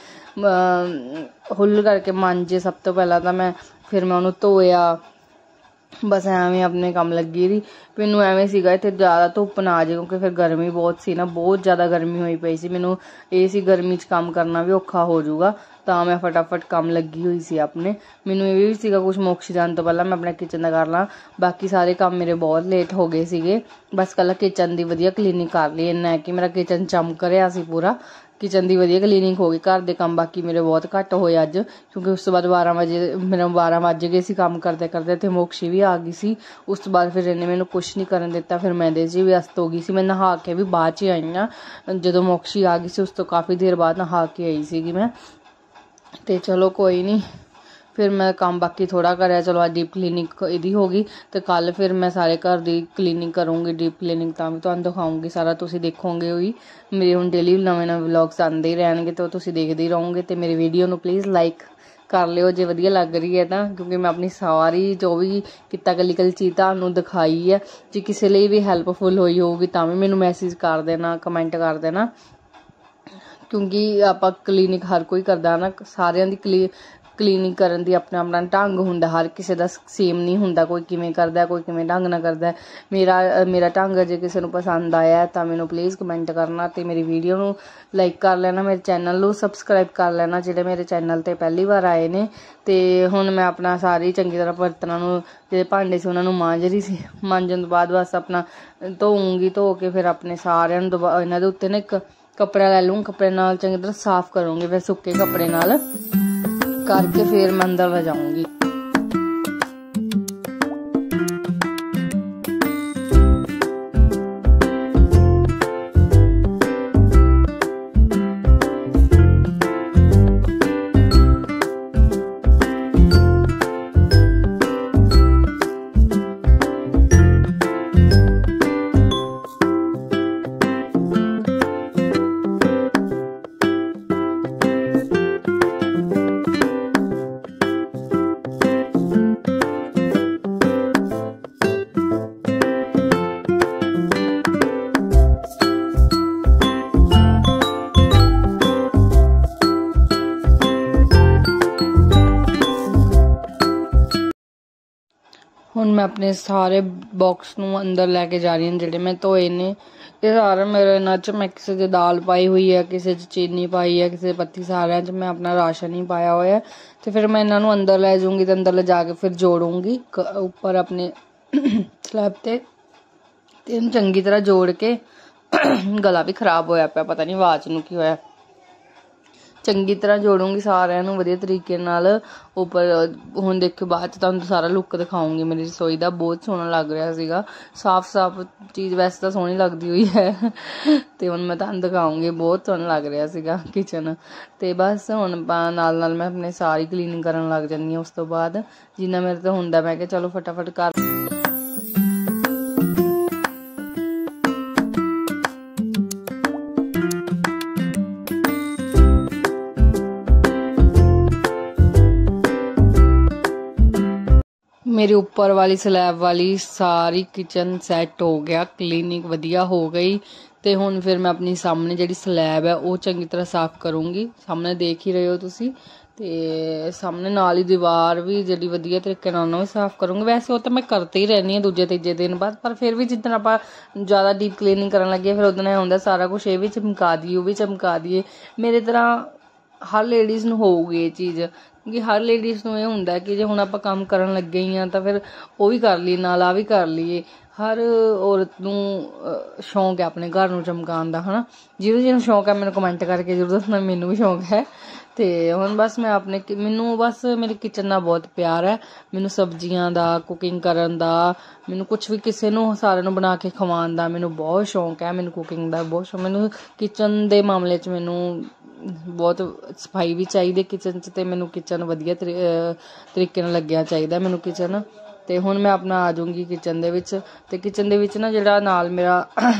ਮਾਂਜੇ। ਸਭ ਤੋਂ ਪਹਿਲਾਂ ਤਾਂ ਫਿਰ ਮੈਂ ਉਹਨੂੰ ਧੋਇਆ। ਬਸ ਐਵੇਂ ਆਪਣੇ ਕੰਮ ਲੱਗੀ ਰਹੀ। ਮੈਨੂੰ ਐਵੇਂ ਸੀਗਾ ਇੱਥੇ ਜ਼ਿਆਦਾ ਧੁੱਪ ਨਾ ਆ ਜਾਏ, ਕਿਉਂਕਿ ਫਿਰ ਗਰਮੀ ਬਹੁਤ ਸੀ ਨਾ, ਬਹੁਤ ਜ਼ਿਆਦਾ ਗਰਮੀ ਹੋਈ ਪਈ ਸੀ। ਮੈਨੂੰ ਇਹ ਸੀ ਗਰਮੀ 'ਚ ਕੰਮ ਕਰਨਾ ਵੀ ਔਖਾ ਹੋ ਜਾਊਗਾ, ਤਾਂ ਮੈਂ ਫਟਾਫਟ ਕੰਮ ਲੱਗੀ ਹੋਈ ਸੀ ਆਪਣੇ। ਮੈਨੂੰ ਇਹ ਵੀ ਸੀਗਾ ਕੁਛ ਮੋਕਸ਼ੀ ਜਾਣ ਤੋਂ ਪਹਿਲਾਂ ਮੈਂ ਆਪਣਾ ਕਿਚਨ ਦਾ ਕਰ ਲਾਂ। ਬਾਕੀ ਸਾਰੇ ਕੰਮ ਮੇਰੇ ਬਹੁਤ ਲੇਟ ਹੋ ਗਏ ਸੀਗੇ। ਬਸ ਕੱਲਾ ਕਿਚਨ ਦੀ ਵਧੀਆ ਕਲੀਨਿੰਗ ਕਰ ਲਈ, ਇੰਨਾ ਕਿ ਮੇਰਾ ਕਿਚਨ ਚਮਕ ਰਿਹਾ ਸੀ ਪੂਰਾ। ਕਿਚਨ ਦੀ ਵਧੀਆ ਕਲੀਨਿੰਗ ਹੋ ਗਈ। ਘਰ ਦੇ ਕੰਮ ਬਾਕੀ ਮੇਰੇ ਬਹੁਤ ਘੱਟ ਹੋਏ ਅੱਜ, ਕਿਉਂਕਿ ਉਸ ਤੋਂ ਬਾਅਦ 12 ਵੱਜ ਗਏ ਸੀ ਕੰਮ ਕਰਦੇ ਤੇ ਮੋਕਸ਼ੀ ਵੀ ਆ ਗਈ ਸੀ। ਉਸ ਤੋਂ ਬਾਅਦ ਫਿਰ ਇਹਨੇ ਮੈਨੂੰ ਕੁਛ ਨਹੀਂ ਕਰਨ ਦਿੱਤਾ। ਫਿਰ ਮੈਂ ਇਹਦੇ 'ਚ ਵਿਅਸਤ ਹੋ ਗਈ ਸੀ। ਮੈਂ ਨਹਾ ਕੇ ਵੀ ਬਾਅਦ 'ਚ ਆਈ ਹਾਂ, ਜਦੋਂ ਮੋਕਸ਼ੀ ਆ ਗਈ ਸੀ ਉਸ ਤੋਂ ਕਾਫੀ ਦੇਰ ਬਾਅਦ ਨਹਾ ਕੇ ਆਈ ਸੀਗੀ ਮੈਂ। ਤੇ ਚਲੋ ਕੋਈ ਨਹੀਂ, ਫਿਰ ਮੈਂ ਕੰਮ ਬਾਕੀ ਥੋੜ੍ਹਾ ਕਰਿਆ। ਚਲੋ ਅੱਜ ਡੀਪ ਕਲੀਨਿੰਗ ਇਹਦੀ ਹੋ ਗਈ, ਤੇ ਕੱਲ੍ਹ ਫਿਰ ਮੈਂ ਸਾਰੇ ਘਰ ਦੀ ਕਲੀਨਿੰਗ ਕਰੂੰਗੀ, ਡੀਪ ਕਲੀਨਿੰਗ, ਤਾਂ ਵੀ ਤੁਹਾਨੂੰ ਦਿਖਾਊਂਗੀ ਸਾਰਾ, ਤੁਸੀਂ ਦੇਖੋਗੇ ਹੋਈ। ਮੇਰੇ ਹੁਣ ਡੇਲੀ ਨਵੇਂ ਵਲੌਗਸ ਆਉਂਦੇ ਹੀ ਰਹਿਣਗੇ, ਤਾਂ ਤੁਸੀਂ ਦੇਖਦੇ ਹੀ ਰਹੋਗੇ। ਤੇ ਮੇਰੀ ਵੀਡੀਓ ਨੂੰ ਪਲੀਜ਼ ਲਾਈਕ ਕਰ ਲਿਓ ਜੇ ਵਧੀਆ ਲੱਗ ਰਹੀ ਹੈ ਤਾਂ, ਕਿਉਂਕਿ ਮੈਂ ਆਪਣੀ ਸਾਰੀ ਜੋ ਵੀ ਕੀਤਾ ਕੱਲੀ ਚੀਜ਼ ਤੁਹਾਨੂੰ ਦਿਖਾਈ ਹੈ। ਜੇ ਕਿਸੇ ਲਈ ਵੀ ਹੈਲਪਫੁਲ ਹੋਈ ਹੋਊਗੀ ਤਾਂ ਵੀ ਮੈਨੂੰ ਮੈਸੇਜ ਕਰ ਦੇਣਾ, ਕਮੈਂਟ ਕਰ ਦੇਣਾ, ਕਿਉਂਕਿ ਆਪਾਂ ਕਲੀਨਿਕ ਹਰ ਕੋਈ ਕਰਦਾ ਨਾ, ਸਾਰਿਆਂ ਦੀ ਕਲੀਨਿੰਗ ਕਰਨ ਦੀ ਆਪਣਾ ਢੰਗ ਹੁੰਦਾ, ਹਰ ਕਿਸੇ ਦਾ ਸੇਮ ਨਹੀਂ ਹੁੰਦਾ। ਕੋਈ ਕਿਵੇਂ ਕਰਦਾ, ਕੋਈ ਕਿਵੇਂ ਢੰਗ ਨਾਲ ਕਰਦਾ। ਮੇਰਾ ਢੰਗ ਜੇ ਕਿਸੇ ਨੂੰ ਪਸੰਦ ਆਇਆ ਤਾਂ ਮੈਨੂੰ ਪਲੀਜ਼ ਕਮੈਂਟ ਕਰਨਾ, ਤੇ ਮੇਰੀ ਵੀਡੀਓ ਨੂੰ ਲਾਈਕ ਕਰ ਲੈਣਾ, ਮੇਰੇ ਚੈਨਲ ਨੂੰ ਸਬਸਕ੍ਰਾਈਬ ਕਰ ਲੈਣਾ ਜਿਹੜੇ ਮੇਰੇ ਚੈਨਲ 'ਤੇ ਪਹਿਲੀ ਵਾਰ ਆਏ ਨੇ। ਤੇ ਹੁਣ ਮੈਂ ਆਪਣਾ ਸਾਰੀ ਚੰਗੀ ਤਰ੍ਹਾਂ ਬਰਤਨਾਂ ਨੂੰ, ਜਿਹੜੇ ਭਾਂਡੇ ਸੀ ਉਹਨਾਂ ਨੂੰ ਮਾਂਜ ਰਹੀ ਸੀ। ਮਾਂਜਣ ਤੋਂ ਬਾਅਦ ਬਸ ਆਪਣਾ ਧੋਊਂਗੀ, ਧੋ ਕੇ ਫਿਰ ਆਪਣੇ ਸਾਰਿਆਂ ਨੂੰ ਇਹਨਾਂ ਦੇ ਉੱਤੇ ਨਾ ਇੱਕ ਕੱਪੜਾ ਲੈ ਲੂੰ, ਕੱਪੜੇ ਨਾਲ ਚੰਗੀ ਤਰ੍ਹਾਂ ਸਾਫ਼ ਕਰੂੰਗੀ। ਫਿਰ ਸੁੱਕੇ ਕੱਪੜੇ ਨਾਲ ਕਰਕੇ ਫਿਰ ਮੈਂ ਅੰਦਰ ਵਜਾਊਂਗੀ। ਹੁਣ ਮੈਂ ਆਪਣੇ ਸਾਰੇ ਬਾਕਸ ਨੂੰ ਅੰਦਰ ਲੈ ਕੇ ਜਾ ਰਹੀ ਹਾਂ ਜਿਹੜੇ ਮੈਂ ਧੋਏ ਨੇ। ਇਹ ਸਾਰਾ ਮੇਰੇ ਇਹਨਾਂ 'ਚ ਮੈਂ ਕਿਸੇ 'ਚ ਦਾਲ ਪਾਈ ਹੋਈ ਹੈ, ਕਿਸੇ 'ਚ ਚੀਨੀ ਪਾਈ ਹੈ, ਕਿਸੇ ਪੱਤੀ, ਸਾਰਿਆਂ 'ਚ ਮੈਂ ਆਪਣਾ ਰਾਸ਼ਨ ਹੀ ਪਾਇਆ ਹੋਇਆ। ਤੇ ਫਿਰ ਮੈਂ ਇਹਨਾਂ ਨੂੰ ਅੰਦਰ ਲੈ ਜਾਊਂਗੀ ਤੇ ਅੰਦਰ ਲਿਜਾ ਕੇ ਫਿਰ ਜੋੜੂੰਗੀ ਉੱਪਰ ਆਪਣੇ ਸਲੈਬ ਤੇ ਇਹਨੂੰ ਚੰਗੀ ਤਰ੍ਹਾਂ ਜੋੜ ਕੇ ਗਲਾ ਵੀ ਖਰਾਬ ਹੋਇਆ ਪਿਆ, ਪਤਾ ਨਹੀਂ ਆਵਾਜ਼ ਨੂੰ ਕੀ ਹੋਇਆ। ਚੰਗੀ ਤਰ੍ਹਾਂ ਜੋੜੂੰਗੀ ਸਾਰਿਆਂ ਨੂੰ ਵਧੀਆ ਤਰੀਕੇ ਨਾਲ ਉੱਪਰ। ਹੁਣ ਦੇਖੋ ਬਾਅਦ 'ਚ ਤੁਹਾਨੂੰ ਸਾਰਾ ਲੁੱਕ ਦਿਖਾਊਂਗੀ ਮੇਰੀ ਰਸੋਈ ਦਾ। ਬਹੁਤ ਸੋਹਣਾ ਲੱਗ ਰਿਹਾ ਸੀਗਾ, ਸਾਫ਼ ਚੀਜ਼ ਵੈਸੇ ਤਾਂ ਸੋਹਣੀ ਲੱਗਦੀ ਹੋਈ ਹੈ ਤੇ ਹੁਣ ਮੈਂ ਤੁਹਾਨੂੰ ਦਿਖਾਊਂਗੀ। ਬਹੁਤ ਸੋਹਣਾ ਲੱਗ ਰਿਹਾ ਸੀਗਾ ਕਿਚਨ। ਤੇ ਬਸ ਹੁਣ ਨਾਲ ਨਾਲ ਮੈਂ ਆਪਣੇ ਸਾਰੀ ਕਲੀਨਿੰਗ ਕਰਨ ਲੱਗ ਜਾਂਦੀ ਹਾਂ। ਉਸ ਤੋਂ ਬਾਅਦ ਜਿੰਨਾ ਮੇਰੇ ਤੋਂ ਹੁੰਦਾ ਮੈਂ ਕਿਹਾ ਚਲੋ ਫਟਾਫਟ ਕਰ। मेरी ऊपर वाली स्लैब वाली सारी किचन सैट हो गया, क्लीनिंग वधिया हो गई। तो हुण फिर मैं अपनी सामने जिहड़ी स्लैब है वो चंगी तरह साफ करूँगी। सामने देख ही रहे हो तुसी। ते सामने नाल ही दीवार भी जिहड़ी वधिया तरीके नाल भी साफ करूँगी। वैसे वो तो मैं करते ही रहनी है दूजे तीजे दिन बाद, पर फिर भी जिद्दन आपां ज़्यादा डीप क्लीनिंग करन लगे फिर उदन हुंदा सारा कुछ ये भी चमका दिए वो भी चमका दिए। मेरी तरह हर लेडीज़ नूं होऊगी ये चीज़, कि हर लेडीज़ नूं ये हुंदा कि जे हुण आपां काम करन लगे ही तां फिर वो भी कर लईए नाल आ भी कर लईए। हर औरत नूं शौक है अपने घर नूं चमकाउण दा, हना। ਜਿਹਨੂੰ शौक है मैनूं कमेंट करके जरूर दसना, मैनूं भी शौक है। तो हुण बस मैं अपने मैनूं बस मेरी किचन नाल बहुत प्यार है। मैनूं सब्जियां दा, कुकिंग करन दा, मैनूं कुछ भी किसी नूं सारिਆਂ ਨੂੰ बना के खवाउण दा मैनूं बहुत शौक है। मैनूं कुकिंग दा बहुत शौक। मैनूं किचन दे मामले च मैनूं बहुत सफाई भी चाहिए किचन च, ते मैनूं किचन वधिया तरीके नाल लग्गिया चाहिए मैनूं किचन। ते हुण मैं अपना आ जाऊँगी किचन दे विच। ते किचन दे विच ना जिहड़ा नाल मेरा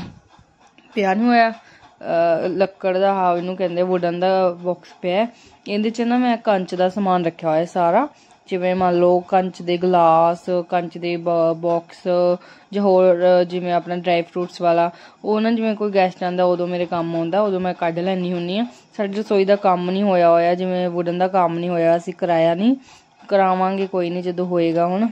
पिया नहीं होया लक्कड़ दा, हाँ इनू कहंदे वुडन दा बॉक्स पिया। इहदे च ना मैं कंच दा समान रखिया होया सारा, जिवें मान लो कंच दे गलास, कंच दे बॉक्स, जो होर जिवें अपना ड्राई फ्रूट्स वाला वो ना जिवें कोई गैस्ट आंदा उदों मेरे काम आउंदा, उदों मैं कढ लैनी हुन्नी आ। साडी रसोई दा काम नहीं होया होया, जिवें वुडन दा काम नहीं होया, असीं कराया नहीं, करावांगे कोई नहीं जदों होएगा। हुण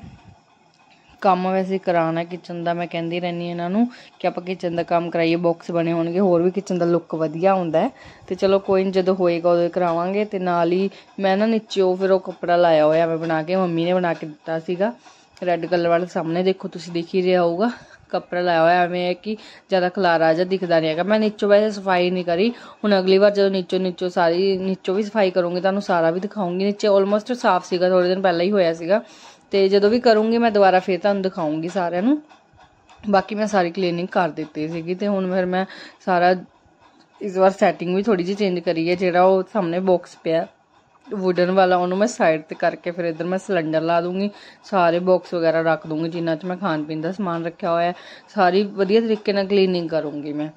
काम वैसे कराना किचन का, मैं कहती रहनी इन्हों कि आप किचन का काम कराइए, बॉक्स बने होंगे, होर भी किचन का लुक वधिया होंदा है। तो चलो कोई नहीं जदों होएगा उदों करावांगे। ते नाल ही मैं ना नीचे फिर वो कपड़ा लाया होया मैं बना के, मम्मी ने बना के दिता सीगा रैड कलर वाला। सामने देखो तुसीं दिख ही रहा होगा कपड़ा लाया होया एवें है कि ज़्यादा खलारा जा दिखता नहीं है। मैं नीचों वैसे सफाई नहीं करी। हुण अगली बार जो नीचों सारी नीचों भी सफाई करूँगी तुहानूं सारा भी दिखाऊँगी। नीचे ऑलमोस्ट साफ सीगा, थोड़े दिन पहले ही होया सीगा। तो जो भी करूँगी मैं दोबारा फिर तुहानूं दिखाऊँगी सारिਆਂ ਨੂੰ। बाकी मैं सारी क्लीनिंग कर दित्ती सीगी। ते हुण फिर मैं सारा इस बार सैटिंग भी थोड़ी जी चेंज करी है। जिहड़ा वो सामने बॉक्स पिया वुडन वाला उन्होंने मैं साइड ते करके फिर इधर मैं सिलेंडर ला दूँगी, सारे बॉक्स वगैरह रख दूँगी जिन्हां च मैं खाण पीन का समान रखा हुआ है। सारी वधिया तरीके नाल क्लीनिंग करूँगी मैं।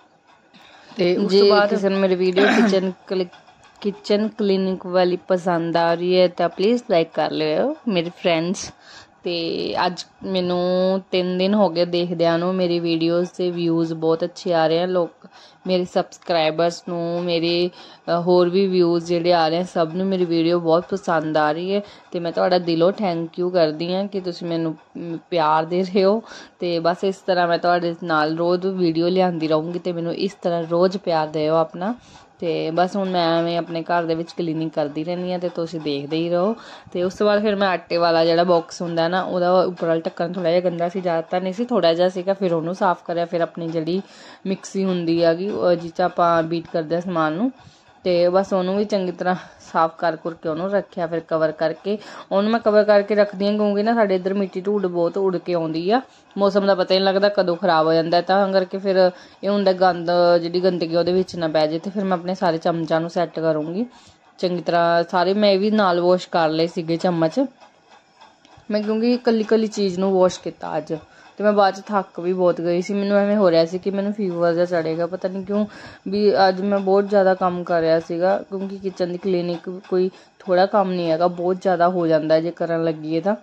ते उस तो बाद किसी ने मेरी वीडियो किचन क्लीनिंग वाली पसंद आ रही है तो प्लीज़ लाइक कर लियो मेरे फ्रेंड्स। तो अज मैनू 3 दिन हो गए देखदियां नूं, मेरी वीडियोज़ से व्यूज़ बहुत अच्छे आ रहे हैं। लोग मेरे सबसक्राइबर्स नूं, मेरे होर भी व्यूज़ जिहड़े आ रहे हैं, सब नूं मेरी वीडियो बहुत पसंद आ रही है। तो मैं तुहाडा दिलों थैंक यू करदी हाँ कि तुसीं मैनू प्यार दे रहे हो। तो बस इस तरह मैं तुहाडे नाल रोज़ वीडियो लिआंदी रहूँगी। तो मैनू इस तरह रोज़ प्यार दिओ अपना। तो बस हुण मैं एवें अपने घर दे विच क्लीनिंग करती रहनी हाँ, तो तुसीं देखदे ही रहो। तो उस तो बाद फिर मैं आटे वाला जिहड़ा बॉक्स हुंदा ना उहदा उपर वाला ढक्कन थोड़ा जिहा गंदा सी, ज़्यादा नहीं सी, थोड़ा जिहा सीगा। फिर उहनूं साफ़ करिया, फिर अपनी जिहड़ी मिक्सी हुंदी हैगी जिह च आपां बीट करदे समान नूं, तो बस उहनूं भी चंगी तरह साफ कर के उन्होंने रखिया। फिर कवर करके उन्होंने मैं कवर करके रखदी हाँ, क्योंकि ना साडे इधर मिट्टी धूड़ बहुत उड़ के आउंदी आ। मौसम का पता ही नहीं लगता कदों खराब हो जाता है, तां करके फिर ये हुंदा गंद जिहड़ी गंदगी उहदे विच ना पै जाए। तो फिर मैं अपने सारे चमचां नूं सैट करूँगी चंगी तरह सारे। मैं भी नाल वॉश कर लए सीगे चम्मच मैं, क्योंकि कल्ली कल्ली चीज़ नूं वॉश किया अज। तो मैं बाद थक भी बहुत गई सी, मैनूं एवें हो रहा सी कि मैनूं फीवर जा चढ़ेगा, पता नहीं क्यों भी अज मैं बहुत ज़्यादा काम कर रहा सीगा। क्योंकि किचन की क्लीनिक कोई थोड़ा काम नहीं हैगा, बहुत ज़्यादा हो जाता है जे करन लग्गीए तां।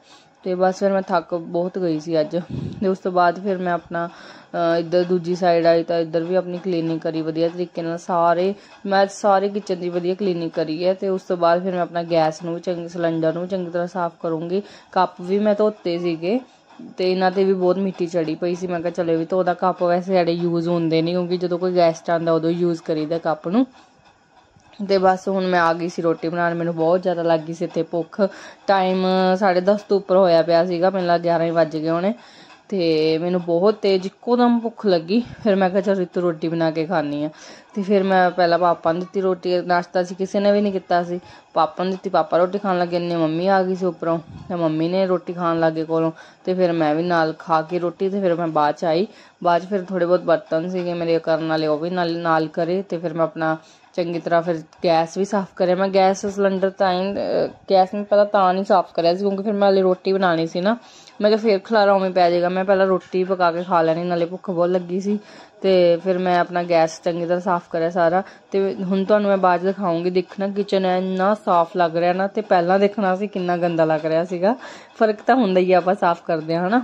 ਤੇ ਬਸ ਫਿਰ ਮੈਂ ਥੱਕ ਬਹੁਤ ਗਈ ਸੀ ਅੱਜ। ਤੇ ਉਸ ਤੋਂ ਬਾਅਦ ਫਿਰ ਮੈਂ ਆਪਣਾ ਇੱਧਰ ਦੂਜੀ ਸਾਈਡ ਆਈ ਤਾਂ ਇੱਧਰ ਵੀ ਆਪਣੀ ਕਲੀਨਿੰਗ ਕਰੀ ਵਧੀਆ ਤਰੀਕੇ ਨਾਲ। ਮੈਂ ਸਾਰੇ ਕਿਚਨ ਦੀ ਵਧੀਆ ਕਲੀਨਿੰਗ ਕਰੀ ਹੈ। ਤੇ ਉਸ ਤੋਂ ਬਾਅਦ ਫਿਰ ਮੈਂ ਆਪਣਾ ਗੈਸ ਨੂੰ ਵੀ ਸਿਲੰਡਰ ਨੂੰ ਵੀ ਚੰਗੀ ਤਰ੍ਹਾਂ ਸਾਫ਼ ਕਰੂੰਗੀ। ਕੱਪ ਵੀ ਮੈਂ ਧੋਤੇ ਸੀਗੇ ਤੇ ਇਹਨਾਂ ਤੇ ਵੀ ਬਹੁਤ ਮਿੱਟੀ ਚੜੀ ਪਈ ਸੀ। ਮੈਂ ਕਿਹਾ ਚਲੋ ਵੀ ਧੋਦਾ। ਕੱਪ ਵੈਸੇ ਸਾਡੇ ਯੂਜ਼ ਹੁੰਦੇ ਨਹੀਂ, ਕਿਉਂਕਿ ਜਦੋਂ ਕੋਈ ਗੈਸਟ ਆਉਂਦਾ ਉਦੋਂ ਯੂਜ਼ ਕਰੀਦਾ ਕੱਪ ਨੂੰ। ਤੇ ਬਸ ਹੁਣ ਮੈਂ ਆ ਗਈ ਸੀ ਰੋਟੀ ਬਣਾਉਣ। ਮੈਨੂੰ ਬਹੁਤ ਜ਼ਿਆਦਾ ਲੱਗ ਗਈ ਸੀ ਇੱਥੇ ਭੁੱਖ। ਟਾਈਮ 10:30 ਤੋਂ ਉੱਪਰ ਹੋਇਆ ਪਿਆ ਸੀਗਾ, ਮੈਨੂੰ 11 ਹੀ ਵੱਜ ਗਏ ਹੋਣੇ। ਤੇ ਮੈਨੂੰ ਬਹੁਤ ਤੇਜ਼ ਇੱਕੋ ਦਮ ਭੁੱਖ ਲੱਗੀ। ਫਿਰ ਮੈਂ ਕਿਹਾ ਚਲ ਰਿਤੂ ਰੋਟੀ ਬਣਾ ਕੇ ਖਾਂਦੀ ਹਾਂ। ਤੇ ਫਿਰ ਮੈਂ ਪਹਿਲਾਂ ਪਾਪਾ ਨੂੰ ਦਿੱਤੀ ਰੋਟੀ। ਨਾਸ਼ਤਾ ਸੀ ਕਿਸੇ ਨੇ ਵੀ ਨਹੀਂ ਕੀਤਾ ਸੀ। ਪਾਪਾ ਨੂੰ ਦਿੱਤੀ, ਪਾਪਾ ਰੋਟੀ ਖਾਣ ਲੱਗੇ। ਇੰਨੇ ਮੰਮੀ ਆ ਗਈ ਸੀ ਉੱਪਰੋਂ ਤੇ ਮੰਮੀ ਨੇ ਰੋਟੀ ਖਾਣ ਲੱਗੇ ਕੋਲੋਂ। ਤੇ ਫਿਰ ਮੈਂ ਵੀ ਨਾਲ ਖਾ ਕੇ ਰੋਟੀ। ਤੇ ਫਿਰ ਮੈਂ ਬਾਅਦ 'ਚ ਆਈ। ਬਾਅਦ 'ਚ ਫਿਰ ਥੋੜ੍ਹੇ ਬਹੁਤ ਬਰਤਨ ਸੀਗੇ ਮੇਰੇ ਕਰਨ ਵਾਲੇ, ਉਹ ਵੀ ਨਾਲ ਕਰੇ। ਤੇ ਫਿਰ ਮੈਂ ਆਪਣਾ ਚੰਗੀ ਤਰ੍ਹਾਂ ਫਿਰ ਗੈਸ ਵੀ ਸਾਫ਼ ਕਰਿਆ। ਮੈਂ ਗੈਸ ਸਿਲੰਡਰ ਗੈਸ ਨੂੰ ਪਹਿਲਾਂ ਤਾਂ ਨਹੀਂ ਸਾਫ਼ ਕਰਿਆ ਸੀ ਕਿਉਂਕਿ ਫਿਰ ਮੈਂ ਹਾਲੇ ਰੋਟੀ ਬਣਾਉਣੀ ਸੀ ਨਾ। ਮੈਂ ਕਿਹਾ ਫਿਰ ਖਲਾਰਾ ਉਵੇਂ ਪੈ ਜਾਏਗਾ। ਮੈਂ ਪਹਿਲਾਂ ਰੋਟੀ ਪਕਾ ਕੇ ਖਾ ਲੈਣੀ, ਨਾਲੇ ਭੁੱਖ ਬਹੁਤ ਲੱਗੀ ਸੀ। ਤੇ ਫਿਰ ਮੈਂ ਆਪਣਾ ਗੈਸ ਚੰਗੀ ਤਰ੍ਹਾਂ ਸਾਫ਼ ਕਰਿਆ ਸਾਰਾ। ਤੇ ਹੁਣ ਤੁਹਾਨੂੰ ਮੈਂ ਬਾਅਦ 'ਚ ਦਿਖਾਊਂਗੀ। ਦੇਖਣਾ ਕਿਚਨ ਇੰਨਾ ਸਾਫ਼ ਲੱਗ ਰਿਹਾ ਨਾ, ਤੇ ਪਹਿਲਾਂ ਦੇਖਣਾ ਸੀ ਕਿੰਨਾ ਗੰਦਾ ਲੱਗ ਰਿਹਾ ਸੀਗਾ। ਫਰਕ ਤਾਂ ਹੁੰਦਾ ਹੀ ਆ, ਆਪਾਂ ਸਾਫ਼ ਕਰਦੇ ਹਾਂ, ਹਨਾ।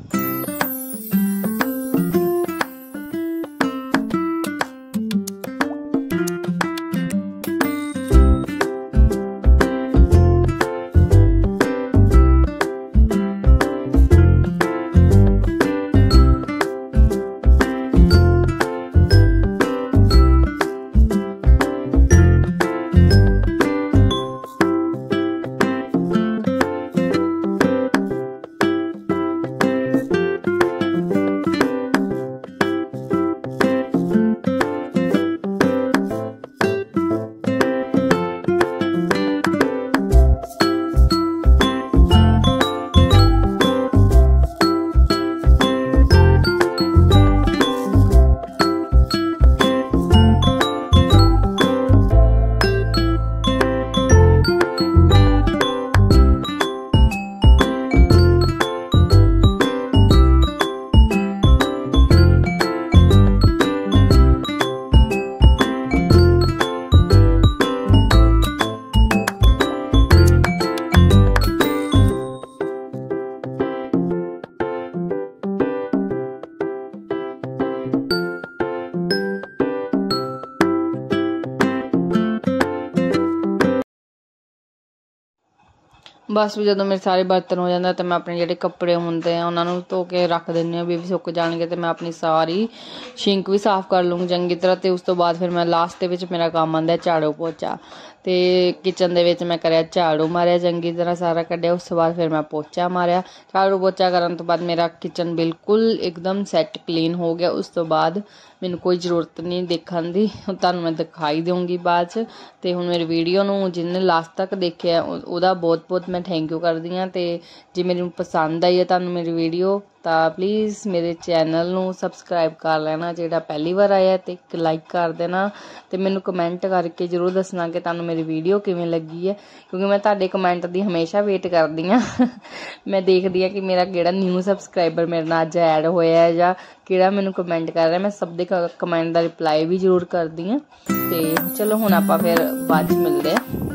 ਬਸ ਵੀ ਜਦੋਂ ਮੇਰੇ ਸਾਰੇ ਬਰਤਨ ਹੋ ਜਾਂਦੇ ਤਾਂ ਮੈਂ ਆਪਣੇ ਜਿਹੜੇ ਕੱਪੜੇ ਹੁੰਦੇ ਆ ਉਹਨਾਂ ਨੂੰ ਧੋ ਕੇ ਰੱਖ ਦਿੰਦੀ ਹਾਂ ਵੀ ਸੁੱਕ ਜਾਣਗੇ। ਤੇ ਮੈਂ ਆਪਣੀ ਸਾਰੀ ਸ਼ਿੰਕ ਵੀ ਸਾਫ਼ ਕਰ ਲੂੰਗੀ ਚੰਗੀ ਤਰ੍ਹਾਂ। ਤੇ ਉਸ ਤੋਂ ਬਾਅਦ ਫਿਰ ਮੈਂ ਲਾਸਟ ਦੇ ਵਿੱਚ ਮੇਰਾ ਕੰਮ ਆਉਂਦਾ ਝਾੜੂ ਪੋਚਾ। ਤੇ ਕਿਚਨ ਦੇ ਵਿੱਚ ਮੈਂ ਕਰਿਆ ਝਾੜੂ ਮਾਰਿਆ ਚੰਗੀ ਤਰ੍ਹਾਂ ਸਾਰਾ ਕੱਢਿਆ। ਉਸ ਤੋਂ ਬਾਅਦ ਫਿਰ ਮੈਂ ਪੋਚਾ ਮਾਰਿਆ। ਝਾੜੂ ਪੋਚਾ ਕਰਨ ਤੋਂ ਬਾਅਦ ਮੇਰਾ ਕਿਚਨ ਬਿਲਕੁਲ ਇੱਕਦਮ ਸੈੱਟ ਕਲੀਨ ਹੋ ਗਿਆ। ਉਸ ਤੋਂ ਬਾਅਦ ਮੈਨੂੰ ਕੋਈ ਜ਼ਰੂਰਤ ਨਹੀਂ ਦੇਖਣ ਦੀ, ਤੁਹਾਨੂੰ ਮੈਂ ਦਿਖਾਈ ਦਊਂਗੀ ਬਾਅਦ 'ਚ। ਤੇ ਹੁਣ ਮੇਰੀ ਵੀਡੀਓ ਨੂੰ ਜਿਹਨੇ ਲਾਸਟ ਤੱਕ ਦੇਖਿਆ ਉਹਦਾ ਬਹੁਤ ਬਹੁਤ ਮੈਂ ਥੈਂਕ ਯੂ ਕਰਦੀ ਹਾਂ। ਤੇ ਜੇ ਮੈਨੂੰ ਪਸੰਦ ਆਈ ਹੈ ਤੁਹਾਨੂੰ ਮੇਰੀ ਵੀਡੀਓ ਤਾਂ ਪਲੀਜ਼ ਮੇਰੇ ਚੈਨਲ ਨੂੰ ਸਬਸਕ੍ਰਾਈਬ ਕਰ ਲੈਣਾ ਜਿਹੜਾ ਪਹਿਲੀ ਵਾਰ ਆਇਆ, ਤੇ ਇੱਕ ਲਾਈਕ ਕਰ ਦੇਣਾ। ਤੇ ਮੈਨੂੰ ਕਮੈਂਟ ਕਰਕੇ ਜ਼ਰੂਰ ਦੱਸਣਾ ਕਿ ਤੁਹਾਨੂੰ ਮੇਰੀ ਵੀਡੀਓ ਕਿਵੇਂ ਲੱਗੀ ਹੈ, ਕਿਉਂਕਿ ਮੈਂ ਤੁਹਾਡੇ ਕਮੈਂਟ ਦੀ ਹਮੇਸ਼ਾ ਵੇਟ ਕਰਦੀ ਹਾਂ। ਮੈਂ ਦੇਖਦੀ ਹਾਂ ਕਿ ਮੇਰਾ ਕਿਹੜਾ ਨਿਊ ਸਬਸਕ੍ਰਾਈਬਰ ਮੇਰੇ ਨਾਲ ਅੱਜ ਐਡ ਹੋਇਆ ਹੈ ਜਾਂ ਕਿਹੜਾ ਮੈਨੂੰ ਕਮੈਂਟ ਕਰ ਰਿਹਾ। ਮੈਂ ਸਭ ਦੇ ਕਮੈਂਟ ਦਾ ਰਿਪਲਾਈ ਵੀ ਜ਼ਰੂਰ ਕਰਦੀ ਹਾਂ। ਤੇ ਚਲੋ ਹੁਣ ਆਪਾਂ ਫਿਰ ਬਾਅਦ 'ਚ ਮਿਲਦੇ ਹਾਂ।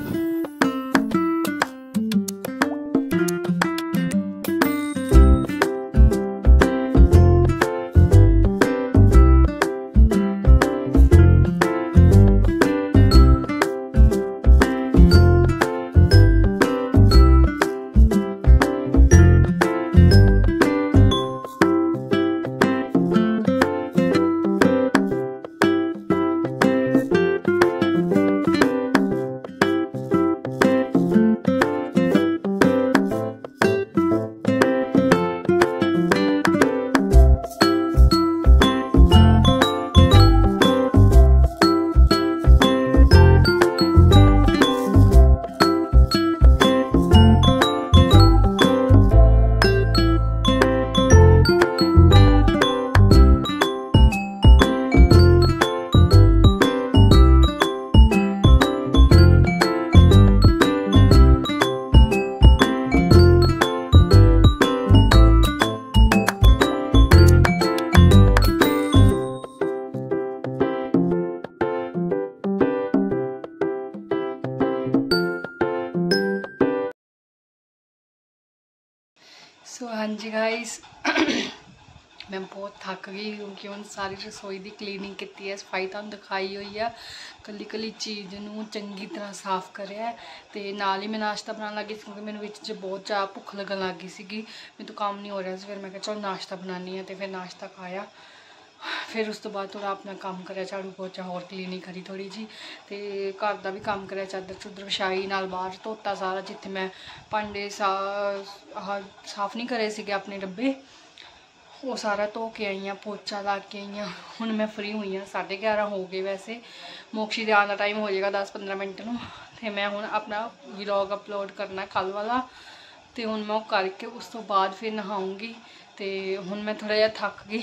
हाँ जी गाइस मैं बहुत थक गई क्योंकि हम सारी रसोई की क्लीनिंग की है, सफाई तुहानूं दिखाई हुई है। कली कली चीज़ नूं चंगी तरह साफ करिया ते नाल ही मैं नाश्ता बनाने लगी क्योंकि मैंने विच बहुत ज़्यादा भुख लगन लग गई सीगी, मेरे तो काम नहीं हो रहा। फिर मैं चलो नाश्ता बनानी है, तो फिर नाश्ता खाया। फिर उस तो बाद थोड़ा अपना काम करा, झाड़ू पोचा होर क्लीनिंग करी थोड़ी जी, तो घर का भी काम करा, चादर चुदर विछाई, नाल बाहर धोता सारा जिथे मैं भांडे साफ नहीं करे सीगे अपने डब्बे, वो सारा धो के आई हाँ, पोचा ला के आई हाँ। हुण मैं फ्री हुई हाँ, 11:30 हो गए। वैसे मोक्षी दे आने का टाइम हो जाएगा 10-15 मिनट में, तो मैं हुण अपना व्लॉग अपलोड करना कल वाला, तो हुण मैं वो करके उस तो बाद फिर नहाऊँगी। तो हुण मैं थोड़ा जिहा थक गई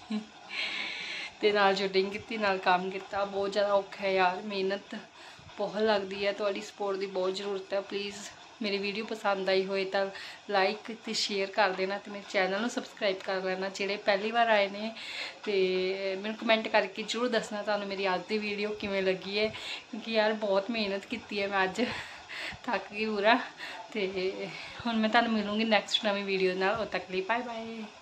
ते नाल शूटिंग की नाल काम किया। बहुत ज़्यादा औखा है यार, मेहनत बहुत लगती है, थोड़ी सपोर्ट की बहुत ज़रूरत है। प्लीज़ मेरी वीडियो पसंद आई होए तो लाइक तो शेयर कर देना, तो मेरे चैनल को सबसक्राइब कर लेना जिहड़े पहली बार आए ने, तो मैंने कमेंट करके जरूर दसना तुहानूं मेरी अज की वीडियो किवें लगी है, क्योंकि यार बहुत मेहनत की है मैं, अज थक गई पूरा। तो हुण मैं तुहानूं मिलूँगी नैक्सट नवीं वीडियो नाल, उद तक लिए बाय बाय।